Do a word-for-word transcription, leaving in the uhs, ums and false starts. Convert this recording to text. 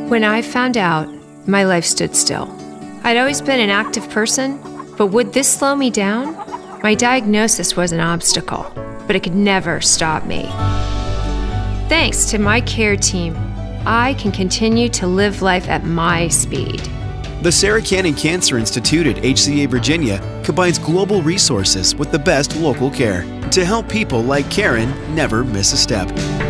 When I found out, my life stood still. I'd always been an active person, but would this slow me down? My diagnosis was an obstacle, but it could never stop me. Thanks to my care team, I can continue to live life at my speed. The Sarah Cannon Cancer Institute at H C A Virginia combines global resources with the best local care to help people like Karyn never miss a step.